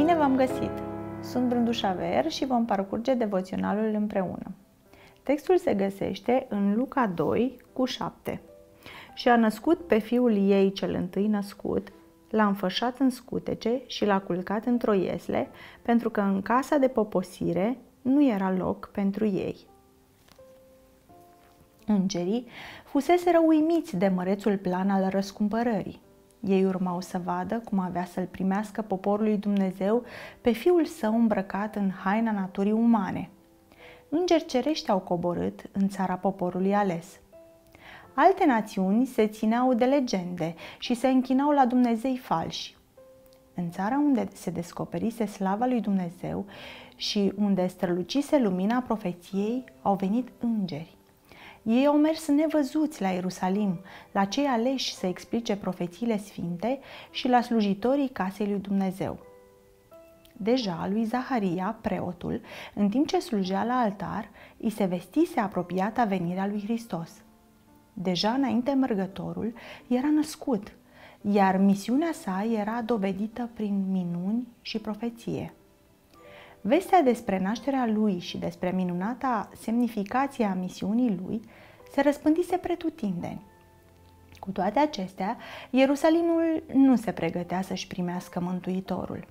Bine v-am găsit! Sunt Brândușa Ver și vom parcurge devoționalul împreună. Textul se găsește în Luca 2:7. Și a născut pe fiul ei cel întâi născut, l-a înfășat în scutece și l-a culcat într-o iesle, pentru că în casa de poposire nu era loc pentru ei. Îngerii fuseseră uimiți de mărețul plan al răscumpărării. Ei urmau să vadă cum avea să-l primească poporul lui Dumnezeu pe fiul său îmbrăcat în haina naturii umane. Îngeri cerești au coborât în țara poporului ales. Alte națiuni se țineau de legende și se închinau la dumnezei falși. În țara unde se descoperise slava lui Dumnezeu și unde strălucise lumina profeției, au venit îngeri. Ei au mers nevăzuți la Ierusalim, la cei aleși să explice profețiile sfinte și la slujitorii casei lui Dumnezeu. Deja lui Zaharia, preotul, în timp ce slujea la altar, îi se vestise apropiata venirea lui Hristos. Deja înainte mergătorul era născut, iar misiunea sa era dovedită prin minuni și profeție. Vestea despre nașterea lui și despre minunata semnificație a misiunii lui se răspândise pretutindeni. Cu toate acestea, Ierusalimul nu se pregătea să-și primească Mântuitorul.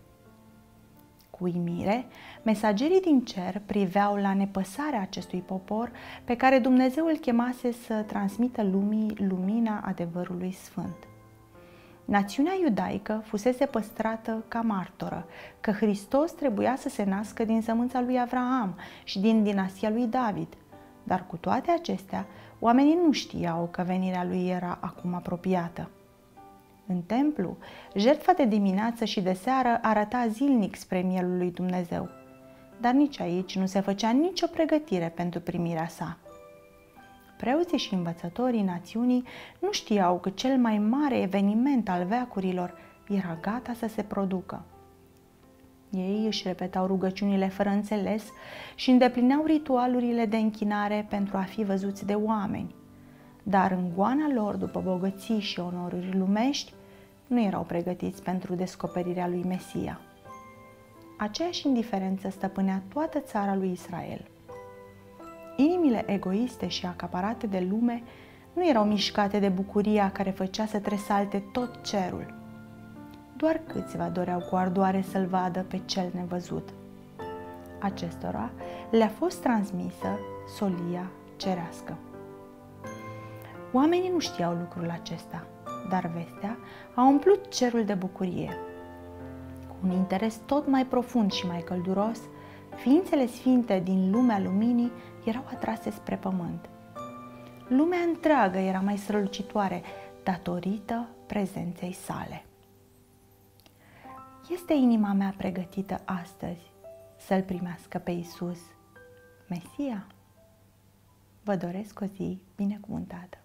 Cu uimire, mesagerii din cer priveau la nepăsarea acestui popor pe care Dumnezeu îl chemase să transmită lumii lumina adevărului sfânt. Națiunea iudaică fusese păstrată ca martoră că Hristos trebuia să se nască din sămânța lui Avraam și din dinastia lui David, dar cu toate acestea, oamenii nu știau că venirea lui era acum apropiată. În templu, jertfa de dimineață și de seară arăta zilnic spre mielul lui Dumnezeu, dar nici aici nu se făcea nicio pregătire pentru primirea sa. Preoții și învățătorii națiunii nu știau că cel mai mare eveniment al veacurilor era gata să se producă. Ei își repetau rugăciunile fără înțeles și îndeplineau ritualurile de închinare pentru a fi văzuți de oameni, dar în goana lor după bogății și onoruri lumești nu erau pregătiți pentru descoperirea lui Mesia. Aceeași indiferență stăpânea toată țara lui Israel. Inimile egoiste și acaparate de lume nu erau mișcate de bucuria care făcea să tresalte tot cerul. Doar câțiva doreau cu ardoare să-l vadă pe cel nevăzut. Acestora le-a fost transmisă solia cerească. Oamenii nu știau lucrul acesta, dar vestea a umplut cerul de bucurie. Cu un interes tot mai profund și mai călduros, ființele sfinte din lumea luminii erau atrase spre pământ. Lumea întreagă era mai strălucitoare datorită prezenței sale. Este inima mea pregătită astăzi să-L primească pe Iisus, Mesia? Vă doresc o zi binecuvântată!